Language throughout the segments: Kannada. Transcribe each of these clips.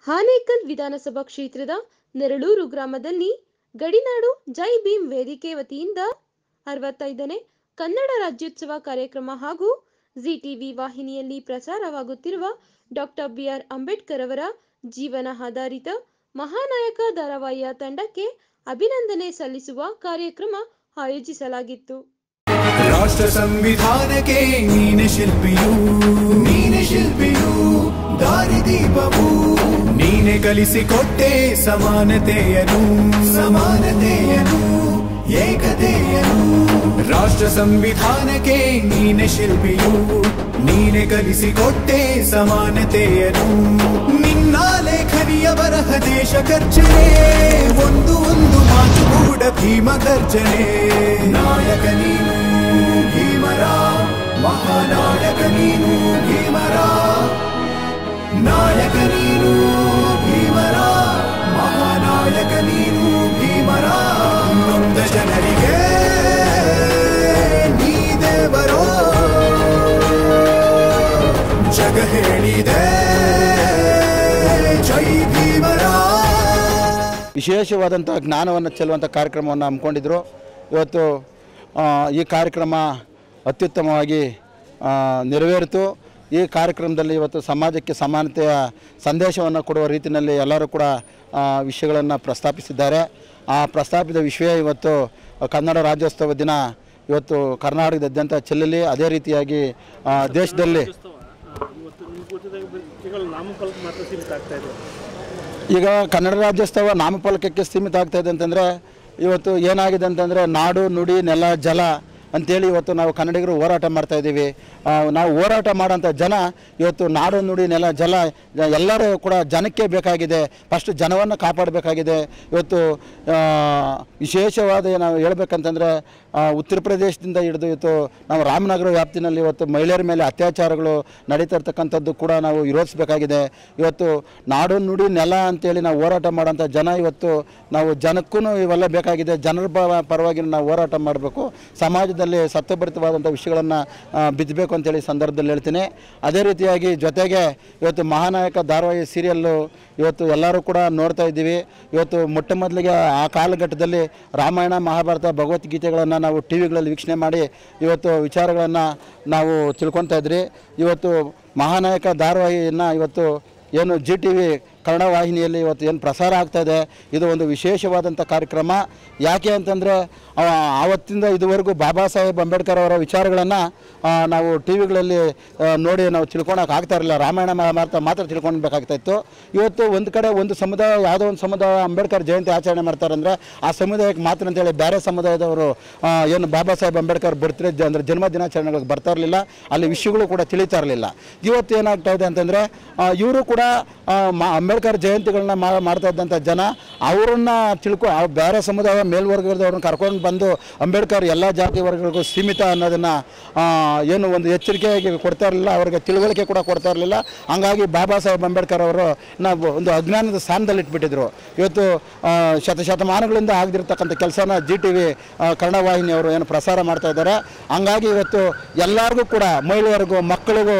ಆನೇಕಲ್ ವಿಧಾನಸಭಾ ಕ್ಷೇತ್ರದ ನೆರಳೂರು ಗ್ರಾಮದಲ್ಲಿ ಗಡಿನಾಡು ಜೈ ಭೀಮ್ ವೇದಿಕೆ ವತಿಯಿಂದ 65ನೇ ಕನ್ನಡ ರಾಜ್ಯೋತ್ಸವ ಕಾರ್ಯಕ್ರಮ ಹಾಗೂ ಜಿ ಟಿವಿ ವಾಹಿನಿಯಲ್ಲಿ ಪ್ರಸಾರವಾಗುತ್ತಿರುವ ಡಾಕ್ಟರ್ ಬಿ.ಆರ್. ಅಂಬೇಡ್ಕರ್ ಅವರ ಜೀವನ ಆಧಾರಿತ ಮಹಾನಾಯಕ ಧಾರಾವಾಹಿಯ ತಂಡಕ್ಕೆ ಅಭಿನಂದನೆ ಸಲ್ಲಿಸುವ ಕಾರ್ಯಕ್ರಮ ಆಯೋಜಿಸಲಾಗಿತ್ತು. ರಾಷ್ಟ್ರ ಸಂವಿಧಾನಕ್ಕೆ ನೀನೆ ಶಿಲ್ಪಿಯು ದಾರಿದೀಪವು ನೀನೆ ಕಲಿಸಿಕೊಟ್ಟೆ ಸಮಾನತೆಯನು ಏಕತೆಯನು. ರಾಷ್ಟ್ರ ಸಂವಿಧಾನಕ್ಕೆ ನೀನೆ ಶಿಲ್ಪಿಯು ನೀನೆ ಕಲಿಸಿಕೊಟ್ಟೆ ಸಮಾನತೆಯನು. ನಿನ್ನ ಲೇಖನಿಯ ಬರಹ ದೇಶ ಗರ್ಜನೆ ಒಂದು ಮಾತು ಕೂಡ ಭೀಮ ಗರ್ಜನೆ. ನಾಯಕ ನೀನು ಭೀಮರ ಮಹಾನಾಯಕ ನೀನು ಭೀಮರ ನಾಯಕ ನೀನು ಭೀಮರ ಮಹಾನಾಯಕ ನೀನು ಭೀಮರ. ನೊಂದ ಜನರಿಗೆ ನೀ ದೇವರೋ ಜಗ ಹೇಳಿದೆ ಜೈ ಭೀಮರ. ವಿಶೇಷವಾದಂಥ ಜ್ಞಾನವನ್ನು ಚೆಲ್ಲುವಂಥ ಕಾರ್ಯಕ್ರಮವನ್ನು ಹಮ್ಮಿಕೊಂಡಿದ್ದರು. ಇವತ್ತು ಈ ಕಾರ್ಯಕ್ರಮ ಅತ್ಯುತ್ತಮವಾಗಿ ನೆರವೇರಿತು. ಈ ಕಾರ್ಯಕ್ರಮದಲ್ಲಿ ಇವತ್ತು ಸಮಾಜಕ್ಕೆ ಸಮಾನತೆಯ ಸಂದೇಶವನ್ನು ಕೊಡುವ ರೀತಿಯಲ್ಲಿ ಎಲ್ಲರೂ ಕೂಡ ವಿಷಯಗಳನ್ನು ಪ್ರಸ್ತಾಪಿಸಿದ್ದಾರೆ. ಆ ಪ್ರಸ್ತಾಪಿತ ವಿಷಯ ಇವತ್ತು ಕನ್ನಡ ರಾಜ್ಯೋತ್ಸವ ದಿನ ಇವತ್ತು ಕರ್ನಾಟಕದಾದ್ಯಂತ ಚೆಲ್ಲಲಿ. ಅದೇ ರೀತಿಯಾಗಿ ದೇಶದಲ್ಲಿ ಈಗ ಕನ್ನಡ ರಾಜ್ಯೋತ್ಸವ ನಾಮಫಲಕಕ್ಕೆ ಸೀಮಿತ ಆಗ್ತಾಯಿದೆ ಅಂತಂದರೆ ಇವತ್ತು ಏನಾಗಿದೆ ಅಂತಂದರೆ ನಾಡು ನುಡಿ ನೆಲ ಜಲ ಅಂಥೇಳಿ ಇವತ್ತು ನಾವು ಕನ್ನಡಿಗರು ಹೋರಾಟ ಮಾಡ್ತಾಯಿದ್ದೀವಿ. ನಾವು ಹೋರಾಟ ಮಾಡೋಂಥ ಜನ ಇವತ್ತು ನಾಡು ನುಡಿ ನೆಲ ಜಲ ಎಲ್ಲರೂ ಕೂಡ ಜನಕ್ಕೆ ಬೇಕಾಗಿದೆ. ಫಸ್ಟ್ ಜನವನ್ನು ಕಾಪಾಡಬೇಕಾಗಿದೆ. ಇವತ್ತು ವಿಶೇಷವಾದ ನಾವು ಹೇಳ್ಬೇಕಂತಂದರೆ ಉತ್ತರ ಪ್ರದೇಶದಿಂದ ಹಿಡಿದು ಇವತ್ತು ನಾವು ರಾಮನಗರ ವ್ಯಾಪ್ತಿನಲ್ಲಿ ಇವತ್ತು ಮಹಿಳೆಯರ ಮೇಲೆ ಅತ್ಯಾಚಾರಗಳು ನಡೀತಾ ಇರ್ತಕ್ಕಂಥದ್ದು ಕೂಡ ನಾವು ವಿರೋಧಿಸಬೇಕಾಗಿದೆ. ಇವತ್ತು ನಾಡು ನುಡಿ ನೆಲ ಅಂತೇಳಿ ನಾವು ಹೋರಾಟ ಮಾಡೋಂಥ ಜನ ಇವತ್ತು ನಾವು ಜನಕ್ಕೂ ಇವೆಲ್ಲ ಬೇಕಾಗಿದೆ. ಜನರ ಪರವಾಗಿ ನಾವು ಹೋರಾಟ ಮಾಡಬೇಕು. ಸಮಾಜದಲ್ಲಿ ಸತ್ಯಭರಿತವಾದಂಥ ವಿಷಯಗಳನ್ನು ಬಿತ್ತಬೇಕು ಅಂತೇಳಿ ಸಂದರ್ಭದಲ್ಲಿ ಹೇಳ್ತೀನಿ. ಅದೇ ರೀತಿಯಾಗಿ ಜೊತೆಗೆ ಇವತ್ತು ಮಹಾನಾಯಕ ಧಾರಾವಾಹಿ ಸೀರಿಯಲ್ಲು ಇವತ್ತು ಎಲ್ಲರೂ ಕೂಡ ನೋಡ್ತಾ ಇದ್ದೀವಿ. ಇವತ್ತು ಮೊಟ್ಟ ಮೊದಲಿಗೆ ಆ ಕಾಲಘಟ್ಟದಲ್ಲಿ ರಾಮಾಯಣ ಮಹಾಭಾರತ ಭಗವದ್ಗೀತೆಗಳನ್ನು ನಾವು ಟಿ ವಿಗಳಲ್ಲಿ ವೀಕ್ಷಣೆ ಮಾಡಿ ಇವತ್ತು ವಿಚಾರಗಳನ್ನು ನಾವು ತಿಳ್ಕೊತಾ ಇದ್ರಿ. ಇವತ್ತು ಮಹಾನಾಯಕ ಧಾರಾವಾಹಿಯನ್ನು ಇವತ್ತು ಏನು ಜಿ ಟಿ ವಿ ಕನ್ನಡ ವಾಹಿನಿಯಲ್ಲಿ ಇವತ್ತು ಏನು ಪ್ರಸಾರ ಆಗ್ತಾಯಿದೆ ಇದು ಒಂದು ವಿಶೇಷವಾದಂಥ ಕಾರ್ಯಕ್ರಮ. ಯಾಕೆ ಅಂತಂದರೆ ಆವತ್ತಿಂದ ಇದುವರೆಗೂ ಬಾಬಾ ಸಾಹೇಬ್ ಅಂಬೇಡ್ಕರ್ ಅವರ ವಿಚಾರಗಳನ್ನು ನಾವು ಟಿ ವಿಗಳಲ್ಲಿ ನೋಡಿ ನಾವು ತಿಳ್ಕೊಳಕ್ಕೆ ಆಗ್ತಾ ಇರಲಿಲ್ಲ. ರಾಮಾಯಣ ಮಹಾಭಾರತ ಮಾತ್ರ ತಿಳ್ಕೊಳ್ಬೇಕಾಗ್ತಾಯಿತ್ತು. ಇವತ್ತು ಒಂದು ಕಡೆ ಒಂದು ಸಮುದಾಯ ಯಾವುದೋ ಒಂದು ಸಮುದಾಯ ಅಂಬೇಡ್ಕರ್ ಜಯಂತಿ ಆಚರಣೆ ಮಾಡ್ತಾರೆ ಅಂದರೆ ಆ ಸಮುದಾಯಕ್ಕೆ ಮಾತ್ರ ಅಂತೇಳಿ ಬೇರೆ ಸಮುದಾಯದವರು ಏನು ಬಾಬಾ ಸಾಹೇಬ್ ಅಂಬೇಡ್ಕರ್ ಬರ್ತ್ಡೇ ಅಂದರೆ ಜನ್ಮ ದಿನಾಚರಣೆಗಳಿಗೆ ಬರ್ತಾ ಇರಲಿಲ್ಲ. ಅಲ್ಲಿ ವಿಷಯಗಳು ಕೂಡ ತಿಳಿತಾ ಇರಲಿಲ್ಲ. ಇವತ್ತು ಏನಾಗ್ತಾ ಇದೆ ಅಂತಂದರೆ ಇವರು ಕೂಡ ಅಂಬೇಡ್ಕರ್ ಜಯಂತಿಗಳನ್ನ ಮಾಡ್ತಾ ಇದ್ದಂಥ ಜನ ಅವರನ್ನು ಬೇರೆ ಸಮುದಾಯ ಮೇಲ್ವರ್ಗದವ್ರನ್ನ ಕರ್ಕೊಂಡು ಬಂದು ಅಂಬೇಡ್ಕರ್ ಎಲ್ಲ ಜಾತಿ ವರ್ಗಗಳಿಗೂ ಸೀಮಿತ ಅನ್ನೋದನ್ನು ಏನು ಒಂದು ಎಚ್ಚರಿಕೆಯಾಗಿ ಕೊಡ್ತಾ ಇರಲಿಲ್ಲ. ಅವ್ರಿಗೆ ತಿಳುವಳಿಕೆ ಕೂಡ ಕೊಡ್ತಾ ಇರಲಿಲ್ಲ. ಹಂಗಾಗಿ ಬಾಬಾ ಸಾಹೇಬ್ ಅಂಬೇಡ್ಕರ್ ಅವರು ನಾವು ಒಂದು ಅಜ್ಞಾನದ ಸ್ಥಾನದಲ್ಲಿ ಇಟ್ಬಿಟ್ಟಿದ್ರು. ಇವತ್ತು ಶತಮಾನಗಳಿಂದ ಆಗದಿರ್ತಕ್ಕಂಥ ಕೆಲಸನ ಜಿ ಟಿ ವಿ ಕನ್ನಡ ವಾಹಿನಿಯವರು ಏನು ಪ್ರಸಾರ ಮಾಡ್ತಾ ಇದ್ದಾರೆ. ಹಂಗಾಗಿ ಇವತ್ತು ಎಲ್ಲರಿಗೂ ಕೂಡ ಮಹಿಳೆಯರಿಗೂ ಮಕ್ಕಳಿಗೂ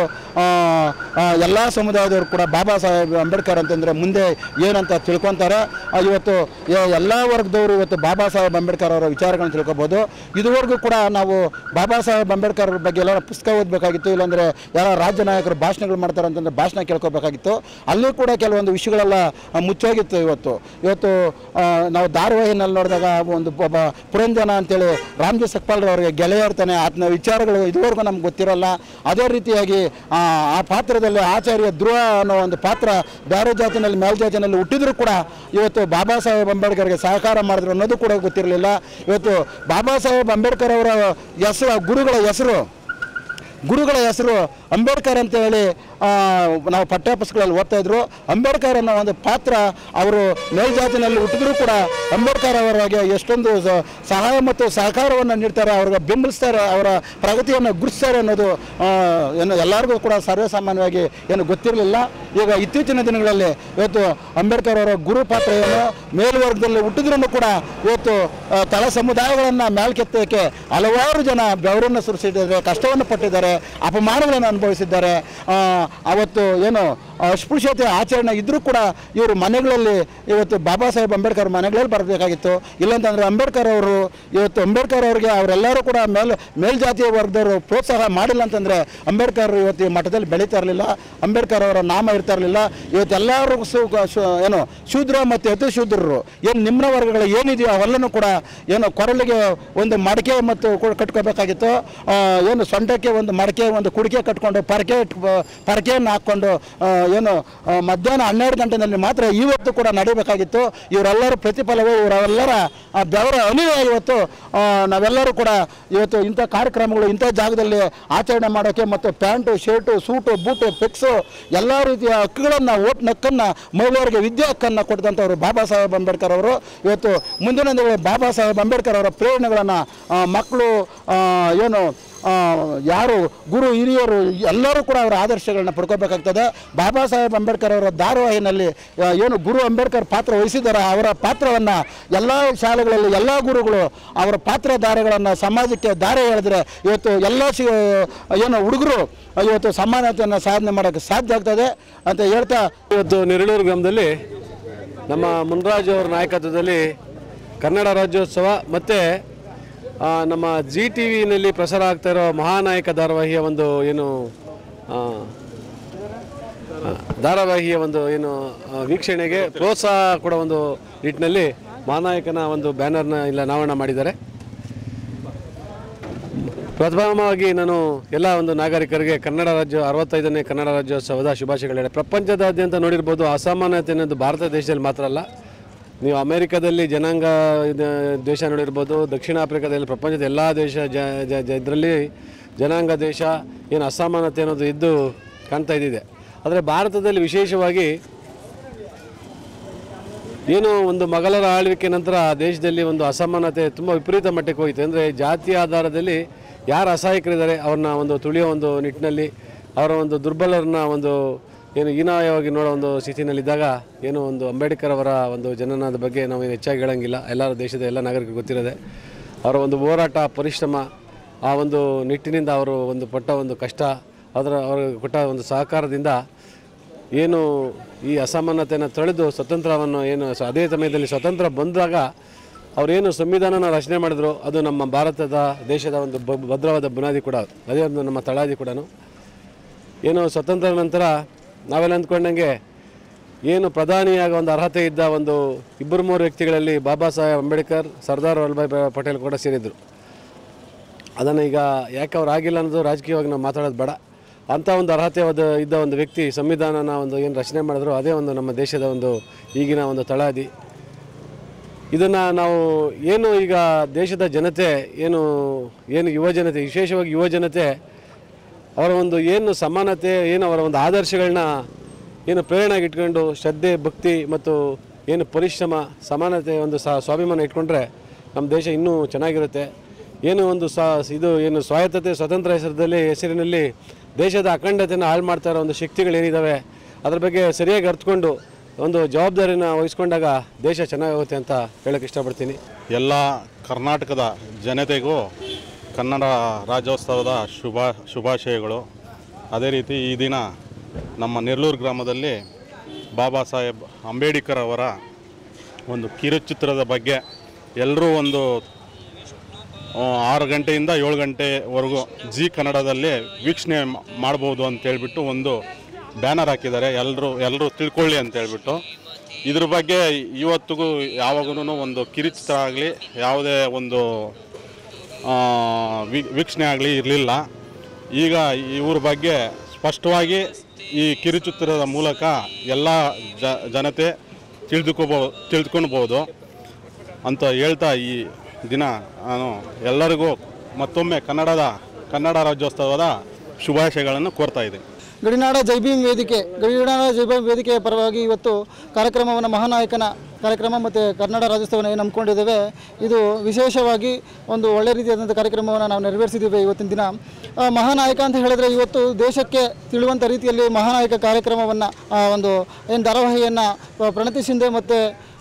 ಎಲ್ಲ ಸಮುದಾಯದವರು ಕೂಡ ಬಾಬಾ ಸಾಹೇಬ್ ಅಂಬೇಡ್ಕರ್ ಅಂತಂದರೆ ಮುಂದೆ ಏನಂತ ತಿಳ್ಕೊತಾರೆ. ಇವತ್ತು ಎಲ್ಲ ವರ್ಗದವರು ಇವತ್ತು ಬಾಬಾ ಸಾಹೇಬ್ ಅಂಬೇಡ್ಕರ್ ಅವರ ವಿಚಾರಗಳನ್ನ ತಿಳ್ಕೊಬೋದು. ಇದುವರೆಗೂ ಕೂಡ ನಾವು ಬಾಬಾ ಸಾಹೇಬ್ ಅಂಬೇಡ್ಕರ್ ಬಗ್ಗೆ ಎಲ್ಲ ಪುಸ್ತಕ ಓದಬೇಕಾಗಿತ್ತು. ಇಲ್ಲಾಂದರೆ ಯಾರ ರಾಜ್ಯ ನಾಯಕರು ಭಾಷಣಗಳು ಮಾಡ್ತಾರೆ ಅಂತಂದರೆ ಭಾಷಣ ಕೇಳ್ಕೋಬೇಕಾಗಿತ್ತು. ಅಲ್ಲಿ ಕೂಡ ಕೆಲವೊಂದು ವಿಷಯಗಳೆಲ್ಲ ಮುಚ್ಚೋಗಿತ್ತು. ಇವತ್ತು ನಾವು ಧಾರಾವಾಹಿನಲ್ಲಿ ನೋಡಿದಾಗ ಒಂದು ಒಬ್ಬ ಪುರಂಜನ ಅಂತೇಳಿ ರಾಮ್ಜಿ ಸಕ್ಪಾಲ್ ಅವರಿಗೆ ಗೆಳೆಯ ಇರ್ತಾನೆ. ಆತನ ವಿಚಾರಗಳು ಇದುವರೆಗೂ ನಮ್ಗೆ ಗೊತ್ತಿರೋಲ್ಲ. ಅದೇ ರೀತಿಯಾಗಿ ಆ ಪಾತ್ರದಲ್ಲಿ ಆಚಾರ್ಯ ಧ್ರುವ ಅನ್ನೋ ಒಂದು ಪಾತ್ರ ಬೇರೆ ಜಾತಿನಲ್ಲಿ ಮೇಲ್ಜಾತಿನಲ್ಲಿ ಹುಟ್ಟಿದ್ರು ಕೂಡ ಇವತ್ತು ಬಾಬಾ ಸಾಹೇಬ್ ಅಂಬೇಡ್ಕರ್ಗೆ ಸಹಕಾರ ಮಾಡಿದ್ರು ಅನ್ನೋದು ಕೂಡ ಗೊತ್ತಿರಲಿಲ್ಲ. ಇವತ್ತು ಬಾಬಾ ಸಾಹೇಬ್ ಅಂಬೇಡ್ಕರ್ ಅವರ ಗುರುಗಳ ಹೆಸರು ಅಂಬೇಡ್ಕರ್ ಅಂತ ಹೇಳಿ ನಾವು ಪಠ್ಯಪುಸ್ತಕಗಳಲ್ಲಿ ಓದ್ತಾ ಇದ್ರು. ಅಂಬೇಡ್ಕರ್ ಅನ್ನೋ ಒಂದು ಪಾತ್ರ ಅವರು ಮೇಲ್ಜಾತಿನಲ್ಲಿ ಹುಟ್ಟಿದ್ರು ಕೂಡ ಅಂಬೇಡ್ಕರ್ ಅವರಿಗೆ ಎಷ್ಟೊಂದು ಸಹಾಯ ಮತ್ತು ಸಹಕಾರವನ್ನು ನೀಡ್ತಾರೆ, ಅವ್ರಿಗೆ ಬೆಂಬಲಿಸ್ತಾರೆ, ಅವರ ಪ್ರಗತಿಯನ್ನು ಗುರುತಿಸ್ತಾರೆ ಅನ್ನೋದು ಏನು ಎಲ್ಲರಿಗೂ ಕೂಡ ಸರ್ವೇಸಾಮಾನ್ಯವಾಗಿ ಏನು ಗೊತ್ತಿರಲಿಲ್ಲ. ಈಗ ಇತ್ತೀಚಿನ ದಿನಗಳಲ್ಲಿ ಇವತ್ತು ಅಂಬೇಡ್ಕರ್ ಅವರ ಗುರು ಪಾತ್ರ ಏನು ಮೇಲ್ವರ್ಗದಲ್ಲಿ ಹುಟ್ಟಿದ್ರೂ ಕೂಡ ಇವತ್ತು ತಳ ಸಮುದಾಯಗಳನ್ನು ಮೇಲ್ಕೆತ್ತೋಕ್ಕೆ ಹಲವಾರು ಜನ ಬೆವರನ್ನು ಸುರಿಸಿದ್ದಾರೆ, ಕಷ್ಟವನ್ನು ಪಟ್ಟಿದ್ದಾರೆ, ಅಪಮಾನಗಳನ್ನು ಅನುಭವಿಸಿದ್ದಾರೆ. ಅವತ್ತು ಏನು ಅಸ್ಪೃಶ್ಯತೆ ಆಚರಣೆ ಇದ್ದರೂ ಕೂಡ ಇವರು ಮನೆಗಳಲ್ಲಿ ಇವತ್ತು ಬಾಬಾ ಸಾಹೇಬ್ ಅಂಬೇಡ್ಕರ್ ಮನೆಗಳಲ್ಲಿ ಬರಬೇಕಾಗಿತ್ತು. ಇಲ್ಲಾಂತಂದರೆ ಅಂಬೇಡ್ಕರ್ ಅವರು ಇವತ್ತು ಅಂಬೇಡ್ಕರ್ ಅವ್ರಿಗೆ ಅವರೆಲ್ಲರೂ ಕೂಡ ಮೇಲ್ಜಾತಿಯ ವರ್ಗದವರು ಪ್ರೋತ್ಸಾಹ ಮಾಡಿಲ್ಲ ಅಂತಂದರೆ ಅಂಬೇಡ್ಕರ್ ಇವತ್ತು ಈ ಮಠದಲ್ಲಿ ಬೆಳೀತಾ ಇರಲಿಲ್ಲ, ಅಂಬೇಡ್ಕರ್ ಅವರ ನಾಮ ಇರ್ತಾ ಇರಲಿಲ್ಲ. ಇವತ್ತೆಲ್ಲರೂ ಏನು ಶೂದ್ರ ಮತ್ತು ಅತಿ ಶೂದ್ರರು ಏನು ನಿಮ್ನ ವರ್ಗಗಳು ಏನಿದೆಯೋ ಅವೆಲ್ಲನೂ ಕೂಡ ಏನು ಕೊರಳಿಗೆ ಒಂದು ಮಡಕೆ ಮತ್ತು ಕಟ್ಕೋಬೇಕಾಗಿತ್ತು, ಏನು ಸೊಂಟಕ್ಕೆ ಒಂದು ಮಡಕೆ ಒಂದು ಕುಡಿಕೆ ಕಟ್ಕೊಂಡು ಪರಕೆಯನ್ನು ಹಾಕ್ಕೊಂಡು ಏನು ಮಧ್ಯಾಹ್ನ 12 ಗಂಟೆಯಲ್ಲಿ ಮಾತ್ರ ಇವತ್ತು ಕೂಡ ನಡೀಬೇಕಾಗಿತ್ತು. ಇವರೆಲ್ಲರ ಪ್ರತಿಫಲವೇ ಇವರೆಲ್ಲರ ಬೆವರ ಅನಿವೇ ಇವತ್ತು ನಾವೆಲ್ಲರೂ ಕೂಡ ಇವತ್ತು ಇಂಥ ಕಾರ್ಯಕ್ರಮಗಳು ಇಂಥ ಜಾಗದಲ್ಲಿ ಆಚರಣೆ ಮಾಡೋಕ್ಕೆ ಮತ್ತು pant shirt suit boot fix ಎಲ್ಲ ರೀತಿಯ ಹಕ್ಕುಗಳನ್ನು ಓಟ್ ಹಕ್ಕನ್ನು ಮಹಿಳೆಯರಿಗೆ ವಿದ್ಯಾ ಹಕ್ಕನ್ನು ಕೊಟ್ಟಂಥವ್ರು ಬಾಬಾ ಸಾಹೇಬ್ ಅಂಬೇಡ್ಕರ್ ಅವರು. ಇವತ್ತು ಮುಂದಿನ ದಿನಗಳಲ್ಲಿ ಬಾಬಾ ಸಾಹೇಬ್ ಅಂಬೇಡ್ಕರ್ ಅವರ ಪ್ರೇರಣೆಗಳನ್ನು ಮಕ್ಕಳು ಏನು ಯಾರು ಗುರು ಹಿರಿಯರು ಎಲ್ಲರೂ ಕೂಡ ಅವರ ಆದರ್ಶಗಳನ್ನ ಪಡ್ಕೋಬೇಕಾಗ್ತದೆ. ಬಾಬಾ ಸಾಹೇಬ್ ಅಂಬೇಡ್ಕರ್ ಅವರ ಧಾರಾವಾಹಿನಲ್ಲಿ ಏನು ಗುರು ಅಂಬೇಡ್ಕರ್ ಪಾತ್ರ ವಹಿಸಿದ್ದಾರೆ ಅವರ ಪಾತ್ರವನ್ನು ಎಲ್ಲ ಶಾಲೆಗಳಲ್ಲಿ ಎಲ್ಲ ಗುರುಗಳು ಅವರ ಪಾತ್ರಧಾರೆಗಳನ್ನು ಸಮಾಜಕ್ಕೆ ದಾರಿ ಹೇಳಿದ್ರೆ ಇವತ್ತು ಎಲ್ಲ ಏನು ಹುಡುಗರು ಇವತ್ತು ಸಮಾನತೆಯನ್ನು ಸಾಧನೆ ಮಾಡೋಕ್ಕೆ ಸಾಧ್ಯ ಆಗ್ತದೆ ಅಂತ ಹೇಳ್ತಾ ಇವತ್ತು ನೆರಳೂರು ಗ್ರಾಮದಲ್ಲಿ ನಮ್ಮ ಮುನ್ರಾಜ್ ಅವರ ನಾಯಕತ್ವದಲ್ಲಿ ಕನ್ನಡ ರಾಜ್ಯೋತ್ಸವ ಮತ್ತು ನಮ್ಮ ZTVನಲ್ಲಿ ಪ್ರಸಾರ ಆಗ್ತಾ ಇರೋ ಮಹಾನಾಯಕ ಧಾರಾವಾಹಿಯ ಒಂದು ಏನು ವೀಕ್ಷಣೆಗೆ ಪ್ರೋತ್ಸಾಹ ಕೊಡೋ ಒಂದು ನಿಟ್ಟಿನಲ್ಲಿ ಮಹಾನಾಯಕನ ಒಂದು ಬ್ಯಾನರ್ನ ಇಲ್ಲ ಅನಾವರಣ ಮಾಡಿದ್ದಾರೆ. ಪ್ರಥಮವಾಗಿ ನಾನು ಎಲ್ಲ ಒಂದು ನಾಗರಿಕರಿಗೆ ಕನ್ನಡ ರಾಜ್ಯ 65ನೇ ಕನ್ನಡ ರಾಜ್ಯೋತ್ಸವದ ಶುಭಾಶಯಗಳು. ಪ್ರಪಂಚದಾದ್ಯಂತ ನೋಡಿರ್ಬೋದು, ಅಸಮಾನತೆ ಅನ್ನೋದು ಭಾರತ ದೇಶದಲ್ಲಿ ಮಾತ್ರ ಅಲ್ಲ, ನೀವು ಅಮೇರಿಕಾದಲ್ಲಿ ಜನಾಂಗ ದೇಶ ನೋಡಿರ್ಬೋದು, ದಕ್ಷಿಣ ಆಫ್ರಿಕಾದಲ್ಲಿ ಪ್ರಪಂಚದ ಎಲ್ಲ ದೇಶ ಇದರಲ್ಲಿ ಜನಾಂಗ ದೇಶ ಏನು ಅಸಮಾನತೆ ಅನ್ನೋದು ಇದ್ದು ಕಾಣ್ತಾ ಇದ್ದಿದೆ. ಆದರೆ ಭಾರತದಲ್ಲಿ ವಿಶೇಷವಾಗಿ ಏನು ಒಂದು ಮೊಘಲರ ಆಳ್ವಿಕೆ ನಂತರ ದೇಶದಲ್ಲಿ ಒಂದು ಅಸಮಾನತೆ ತುಂಬ ವಿಪರೀತ ಮಟ್ಟಕ್ಕೆ ಹೋಯಿತು. ಅಂದರೆ ಜಾತಿಯ ಆಧಾರದಲ್ಲಿ ಯಾರು ಅಸಹಾಯಕರಿದ್ದಾರೆ ಅವ್ರನ್ನ ಒಂದು ತುಳಿಯೋ ಒಂದು ನಿಟ್ಟಿನಲ್ಲಿ ಅವರ ಒಂದು ದುರ್ಬಲರನ್ನ ಒಂದು ಏನು ಹೀನಾಯವಾಗಿ ನೋಡೋ ಒಂದು ಸ್ಥಿತಿನಲ್ಲಿದ್ದಾಗ ಏನು ಒಂದು ಅಂಬೇಡ್ಕರ್ ಅವರ ಒಂದು ಜನನದ ಬಗ್ಗೆ ನಾವು ಹೆಚ್ಚಾಗಿ ಹೇಳೋಂಗಿಲ್ಲ, ಎಲ್ಲರ ದೇಶದ ಎಲ್ಲ ನಾಗರಿಕರಿಗೆ ಗೊತ್ತಿರೋದೆ. ಅವರ ಒಂದು ಹೋರಾಟ ಪರಿಶ್ರಮ ಆ ಒಂದು ನಿಟ್ಟಿನಿಂದ ಅವರು ಒಂದು ಪಟ್ಟ ಒಂದು ಕಷ್ಟ ಅವರು ಕೊಟ್ಟ ಒಂದು ಸಹಕಾರದಿಂದ ಏನು ಈ ಅಸಮಾನತೆಯನ್ನು ತೊಳೆದು ಸ್ವತಂತ್ರವನ್ನು ಏನು ಅದೇ ಸಮಯದಲ್ಲಿ ಸ್ವತಂತ್ರ ಬಂದಾಗ ಅವರೇನು ಸಂವಿಧಾನನ ರಚನೆ ಮಾಡಿದ್ರು ಅದು ನಮ್ಮ ಭಾರತದ ದೇಶದ ಒಂದು ಭದ್ರವಾದ ಬುನಾದಿ ಕೂಡ, ಅದೇ ಒಂದು ನಮ್ಮ ತಳಾದಿ ಕೂಡ. ಏನು ಸ್ವತಂತ್ರ ನಂತರ ನಾವೆಲ್ಲ ಅಂದ್ಕೊಂಡಂಗೆ ಏನು ಪ್ರಧಾನಿಯಾಗ ಒಂದು ಅರ್ಹತೆ ಇದ್ದ ಒಂದು 2-3 ವ್ಯಕ್ತಿಗಳಲ್ಲಿ ಬಾಬಾ ಸಾಹೇಬ್ ಅಂಬೇಡ್ಕರ್, ಸರ್ದಾರ್ ವಲ್ಲಭಾಯ್ ಪಟೇಲ್ ಕೂಡ ಸೇರಿದರು. ಅದನ್ನು ಈಗ ಯಾಕೆ ಅವ್ರು ಆಗಿಲ್ಲ ಅನ್ನೋದು ರಾಜಕೀಯವಾಗಿ ನಾವು ಮಾತಾಡೋದು ಬೇಡ. ಅಂಥ ಒಂದು ಅರ್ಹತೆ ಇದ್ದ ಒಂದು ವ್ಯಕ್ತಿ ಸಂವಿಧಾನನ ಒಂದು ಏನು ರಚನೆ ಮಾಡಿದ್ರು ಅದೇ ಒಂದು ನಮ್ಮ ದೇಶದ ಒಂದು ಈಗಿನ ಒಂದು ತಳಹದಿ. ಇದನ್ನು ನಾವು ಏನು ಈಗ ದೇಶದ ಜನತೆ ಏನು ಯುವ ಜನತೆ, ವಿಶೇಷವಾಗಿ ಯುವ ಜನತೆ ಅವರ ಒಂದು ಏನು ಸಮಾನತೆ ಏನು ಅವರ ಒಂದು ಆದರ್ಶಗಳನ್ನ ಏನು ಪ್ರೇರಣೆಗೆ ಇಟ್ಕೊಂಡು ಶ್ರದ್ಧೆ ಭಕ್ತಿ ಮತ್ತು ಏನು ಪರಿಶ್ರಮ ಸಮಾನತೆ ಒಂದು ಸ್ವಾಭಿಮಾನ ಇಟ್ಕೊಂಡ್ರೆ ನಮ್ಮ ದೇಶ ಇನ್ನೂ ಚೆನ್ನಾಗಿರುತ್ತೆ. ಏನು ಒಂದು ಇದು ಏನು ಸ್ವಾಯತ್ತತೆ ಸ್ವತಂತ್ರ ಹೆಸರಿನಲ್ಲಿ ದೇಶದ ಅಖಂಡತೆಯನ್ನು ಹಾಳು ಮಾಡ್ತಾ ಇರೋ ಒಂದು ಶಕ್ತಿಗಳೇನಿದ್ದಾವೆ ಅದ್ರ ಬಗ್ಗೆ ಸರಿಯಾಗಿ ಅರ್ಥಕೊಂಡು ಒಂದು ಜವಾಬ್ದಾರಿನ ವಹಿಸ್ಕೊಂಡಾಗ ದೇಶ ಚೆನ್ನಾಗುತ್ತೆ ಅಂತ ಹೇಳೋಕ್ಕೆ ಇಷ್ಟಪಡ್ತೀನಿ. ಎಲ್ಲ ಕರ್ನಾಟಕದ ಜನತೆಗೂ ಕನ್ನಡ ರಾಜ್ಯೋತ್ಸವದ ಶುಭಾಶಯಗಳು. ಅದೇ ರೀತಿ ಈ ದಿನ ನಮ್ಮ ನೆರಳೂರು ಗ್ರಾಮದಲ್ಲಿ ಬಾಬಾ ಸಾಹೇಬ್ ಅಂಬೇಡ್ಕರ್ ಅವರ ಒಂದು ಕಿರುಚಿತ್ರದ ಬಗ್ಗೆ ಎಲ್ಲರೂ ಒಂದು 6 ಗಂಟೆಯಿಂದ 7 ಗಂಟೆವರೆಗೂ ಜಿ ಕನ್ನಡದಲ್ಲಿ ವೀಕ್ಷಣೆ ಮಾಡ್ಬೋದು ಅಂತೇಳ್ಬಿಟ್ಟು ಒಂದು ಬ್ಯಾನರ್ ಹಾಕಿದ್ದಾರೆ. ಎಲ್ಲರೂ ತಿಳ್ಕೊಳ್ಳಿ ಅಂತೇಳ್ಬಿಟ್ಟು ಇದ್ರ ಬಗ್ಗೆ ಇವತ್ತಿಗೂ ಯಾವಾಗೂ ಒಂದು ಕಿರುಚಿತ್ರ ಆಗಲಿ ಯಾವುದೇ ಒಂದು ವೀಕ್ಷಣೆ ಆಗಲಿ ಇರಲಿಲ್ಲ. ಈಗ ಇವ್ರ ಬಗ್ಗೆ ಸ್ಪಷ್ಟವಾಗಿ ಈ ಕಿರುಚಿತ್ರದ ಮೂಲಕ ಎಲ್ಲ ಜನತೆ ತಿಳಿದುಕೊಳ್ಬೋದು ಅಂತ ಹೇಳ್ತಾ ಈ ದಿನ ನಾನು ಎಲ್ಲರಿಗೂ ಮತ್ತೊಮ್ಮೆ ಕನ್ನಡ ರಾಜ್ಯೋತ್ಸವದ ಶುಭಾಶಯಗಳನ್ನು ಕೋರ್ತಾ ಇದ್ದೀನಿ. ಗಡಿನಾಡ ಜೈಭೀಮ್ ವೇದಿಕೆಯ ಪರವಾಗಿ ಇವತ್ತು ಕಾರ್ಯಕ್ರಮವನ್ನು ಮಹಾನಾಯಕನ ಕಾರ್ಯಕ್ರಮ ಮತ್ತು ಕನ್ನಡ ರಾಜ್ಯೋತ್ಸವನ ಏನು ನಂಬ್ಕೊಂಡಿದ್ದೇವೆ, ಇದು ವಿಶೇಷವಾಗಿ ಒಂದು ಒಳ್ಳೆ ರೀತಿಯಾದಂಥ ಕಾರ್ಯಕ್ರಮವನ್ನು ನಾವು ನೆರವೇರಿಸಿದ್ದೇವೆ. ಇವತ್ತಿನ ದಿನ ಮಹಾನಾಯಕ ಅಂತ ಹೇಳಿದ್ರೆ ಇವತ್ತು ದೇಶಕ್ಕೆ ತಿಳುವಂಥ ರೀತಿಯಲ್ಲಿ ಮಹಾನಾಯಕ ಕಾರ್ಯಕ್ರಮವನ್ನು ಒಂದು ಏನು ಧಾರಾವಾಹಿಯನ್ನು ಪ್ರಣತಿ ಶಿಂದೆ ಮತ್ತು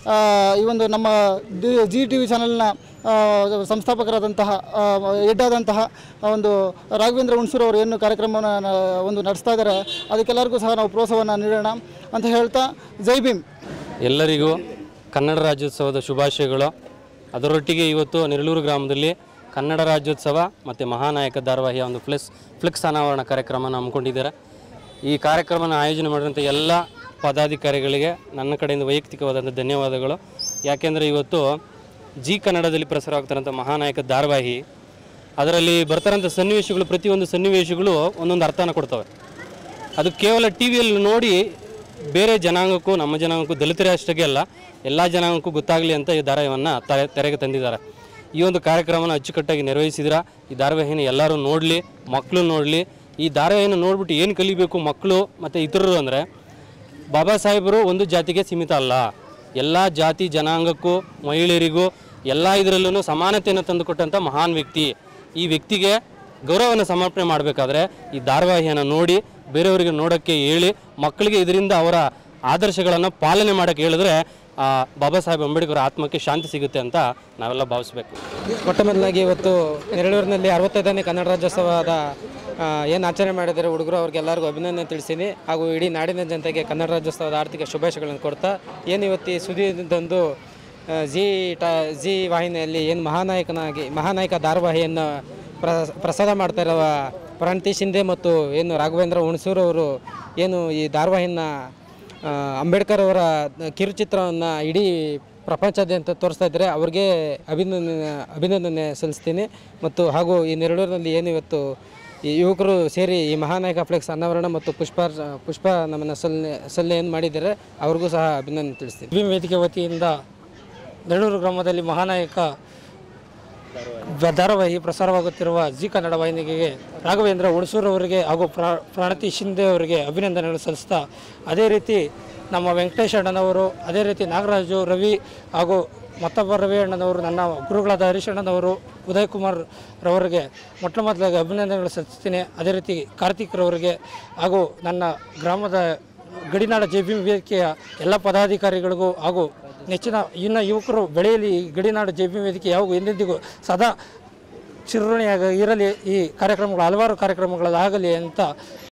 ಈ ಒಂದು ನಮ್ಮ ಜಿ ಟಿ ವಿ ಚಾನಲ್ನ ಸಂಸ್ಥಾಪಕರಾದಂತಹ ಹೆಡ್ ಆದಂತಹ ಒಂದು ರಾಘವೇಂದ್ರ ಹುಣಸೂರು ಅವರು ಏನು ಕಾರ್ಯಕ್ರಮವನ್ನು ಒಂದು ನಡೆಸ್ತಾ ಇದ್ದಾರೆ, ಅದಕ್ಕೆಲ್ಲರಿಗೂ ಸಹ ನಾವು ಪ್ರೋತ್ಸಾಹವನ್ನು ನೀಡೋಣ ಅಂತ ಹೇಳ್ತಾ ಜೈ ಭೀಮ್. ಎಲ್ಲರಿಗೂ ಕನ್ನಡ ರಾಜ್ಯೋತ್ಸವದ ಶುಭಾಶಯಗಳು. ಅದರೊಟ್ಟಿಗೆ ಇವತ್ತು ನೆರಳೂರು ಗ್ರಾಮದಲ್ಲಿ ಕನ್ನಡ ರಾಜ್ಯೋತ್ಸವ ಮತ್ತು ಮಹಾನಾಯಕ ಧಾರಾವಾಹಿಯ ಒಂದು ಫ್ಲೆಕ್ಸ್ ಅನಾವರಣ ಕಾರ್ಯಕ್ರಮನ ಹಮ್ಮಿಕೊಂಡಿದ್ದಾರೆ. ಈ ಕಾರ್ಯಕ್ರಮನ ಆಯೋಜನೆ ಮಾಡಿದಂಥ ಎಲ್ಲ ಪದಾಧಿಕಾರಿಗಳಿಗೆ ನನ್ನ ಕಡೆಯಿಂದ ವೈಯಕ್ತಿಕವಾದಂಥ ಧನ್ಯವಾದಗಳು. ಯಾಕೆಂದರೆ ಇವತ್ತು ಜಿ ಕನ್ನಡದಲ್ಲಿ ಪ್ರಸಾರವಾಗ್ತಾರಂಥ ಮಹಾನಾಯಕ ಧಾರಾವಾಹಿ, ಅದರಲ್ಲಿ ಬರ್ತಾರಂಥ ಸನ್ನಿವೇಶಗಳು, ಪ್ರತಿಯೊಂದು ಸನ್ನಿವೇಶಗಳು ಒಂದೊಂದು ಅರ್ಥನ ಕೊಡ್ತವೆ. ಅದು ಕೇವಲ ಟಿ ವಿಯಲ್ಲಿ ನೋಡಿ ಬೇರೆ ಜನಾಂಗಕ್ಕೂ ನಮ್ಮ ಜನಾಂಗಕ್ಕೂ ದಲಿತರೇ ಅಷ್ಟೇ ಅಲ್ಲ, ಎಲ್ಲ ಜನಾಂಗಕ್ಕೂ ಗೊತ್ತಾಗಲಿ ಅಂತ ಈ ಧಾರಾವಾಹಿಯನ್ನು ತೆರೆಗೆ ತಂದಿದ್ದಾರೆ. ಈ ಒಂದು ಕಾರ್ಯಕ್ರಮನ ಅಚ್ಚುಕಟ್ಟಾಗಿ ನಿರ್ವಹಿಸಿದ್ರೆ ಈ ಧಾರಾವಾಹಿನ ಎಲ್ಲರೂ ನೋಡಲಿ, ಮಕ್ಕಳು ನೋಡಲಿ. ಈ ಧಾರಾವಾಹಿನ ನೋಡ್ಬಿಟ್ಟು ಏನು ಕಲಿಬೇಕು ಮಕ್ಕಳು ಮತ್ತು ಇತರರು ಅಂದರೆ, ಬಾಬಾ ಸಾಹೇಬರು ಒಂದು ಜಾತಿಗೆ ಸೀಮಿತ ಅಲ್ಲ, ಎಲ್ಲ ಜಾತಿ ಜನಾಂಗಕ್ಕೂ ಮಹಿಳೆಯರಿಗೂ ಎಲ್ಲ ಇದರಲ್ಲೂ ಸಮಾನತೆಯನ್ನು ತಂದುಕೊಟ್ಟಂಥ ಮಹಾನ್ ವ್ಯಕ್ತಿ. ಈ ವ್ಯಕ್ತಿಗೆ ಗೌರವವನ್ನು ಸಮರ್ಪಣೆ ಮಾಡಬೇಕಾದ್ರೆ ಈ ಧಾರಾವಾಹಿಯನ್ನು ನೋಡಿ ಬೇರೆಯವರಿಗೆ ನೋಡೋಕ್ಕೆ ಹೇಳಿ ಮಕ್ಕಳಿಗೆ ಇದರಿಂದ ಅವರ ಆದರ್ಶಗಳನ್ನು ಪಾಲನೆ ಮಾಡೋಕ್ಕೆ ಹೇಳಿದ್ರೆ ಬಾಬಾ ಸಾಹೇಬ್ ಅಂಬೇಡ್ಕರ್ ಆತ್ಮಕ್ಕೆ ಶಾಂತಿ ಸಿಗುತ್ತೆ ಅಂತ ನಾವೆಲ್ಲ ಭಾವಿಸಬೇಕು. ಮೊಟ್ಟ ಮೊದಲಾಗಿ ಇವತ್ತು ನೆರಳೂರಿನಲ್ಲಿ 65ನೇ ಕನ್ನಡ ರಾಜ್ಯೋತ್ಸವದ ಏನು ಆಚರಣೆ ಮಾಡಿದ್ದಾರೆ ಹುಡುಗರು, ಅವ್ರಿಗೆಲ್ಲರಿಗೂ ಅಭಿನಂದನೆ ತಿಳಿಸ್ತೀನಿ. ಹಾಗೂ ಇಡೀ ನಾಡಿನ ಜನತೆಗೆ ಕನ್ನಡ ರಾಜ್ಯೋತ್ಸವದ ಆರ್ಥಿಕ ಶುಭಾಶಯಗಳನ್ನು ಕೊಡ್ತಾ, ಏನು ಇವತ್ತು ಈ ಸುದ್ದಿಯೊಂದು ಜಿ ವಾಹಿನಿಯಲ್ಲಿ ಏನು ಮಹಾನಾಯಕ ಧಾರಾವಾಹಿಯನ್ನು ಪ್ರಸಾರ ಮಾಡ್ತಾ ಇರುವ ಪ್ರಣತಿ ಶಿಂದೆ ಮತ್ತು ಏನು ರಾಘವೇಂದ್ರ ಹುಣಸೂರು ಅವರು ಏನು ಈ ಧಾರಾವಾಹಿನ ಅಂಬೇಡ್ಕರ್ ಅವರ ಕಿರುಚಿತ್ರವನ್ನು ಇಡೀ ಪ್ರಪಂಚದಾದ್ಯಂತ ತೋರಿಸ್ತಾ ಇದ್ದಾರೆ. ಅವ್ರಿಗೆ ಅಭಿನಂದನೆ ಸಲ್ಲಿಸ್ತೀನಿ. ಮತ್ತು ಹಾಗೂ ಈ ನೆರಳೂರಿನಲ್ಲಿ ಏನು ಇವತ್ತು ಈ ಯುವಕರು ಸೇರಿ ಈ ಮಹಾನಾಯಕ ಫ್ಲೆಕ್ಸ್ ಅನಾವರಣ ಮತ್ತು ಪುಷ್ಪ ನಮ್ಮನ್ನು ಸಲ್ಲೆ ಏನು ಮಾಡಿದ್ದಾರೆ, ಅವ್ರಿಗೂ ಸಹ ಅಭಿನಂದನೆ ತಿಳಿಸ್ತೀನಿ. ಭೀಮ್ ವೇದಿಕೆ ವತಿಯಿಂದ ನೆರಳೂರು ಗ್ರಾಮದಲ್ಲಿ ಮಹಾನಾಯಕ ಧಾರಾವಾಹಿ ಪ್ರಸಾರವಾಗುತ್ತಿರುವ ಜಿ ಕನ್ನಡ ವಾಹಿನಿಗೆ ರಾಘವೇಂದ್ರ ಹುಣಸೂರು ಅವರಿಗೆ ಹಾಗೂ ಪ್ರಣತಿ ಶಿಂದೆ ಅವರಿಗೆ ಅಭಿನಂದನೆಗಳು ಸಲ್ಲಿಸ್ತಾ, ಅದೇ ರೀತಿ ನಮ್ಮ ವೆಂಕಟೇಶ್ ಅಣ್ಣನವರು, ಅದೇ ರೀತಿ ನಾಗರಾಜು, ರವಿ ಹಾಗೂ ಮತ್ತೊಬ್ಬ ರವಿ ಅಣ್ಣನವರು, ನನ್ನ ಗುರುಗಳಾದ ಹರೀಶ್ ಅಣ್ಣನವರು, ಉದಯ್ ಕುಮಾರ್ ರವರಿಗೆ ಮೊಟ್ಟ ಮೊದಲಾಗಿ ಅಭಿನಂದನೆಗಳು ಸಲ್ಲಿಸ್ತೀನಿ. ಅದೇ ರೀತಿ ಕಾರ್ತಿಕ್ ರವರಿಗೆ ಹಾಗೂ ನನ್ನ ಗ್ರಾಮದ ಗಡಿನಾಡ ಜೆ ಭೀಮ್ ವೇದಿಕೆಯ ಎಲ್ಲ ಪದಾಧಿಕಾರಿಗಳಿಗೂ ಹಾಗೂ ನೆಚ್ಚಿನ ಇನ್ನು ಯುವಕರು ಬೆಳೆಯಲಿ, ಈ ಗಡಿನಾಡು ಜೆ ಭೀಮ್ ವೇದಿಕೆ ಯಾವಾಗೂ ಎಂದೆಂದಿಗೂ ಸದಾ ಚಿರಋಣಿಯಾಗಿ ಇರಲಿ. ಈ ಕಾರ್ಯಕ್ರಮಗಳು ಹಲವಾರು ಕಾರ್ಯಕ್ರಮಗಳಾಗಲಿ ಅಂತ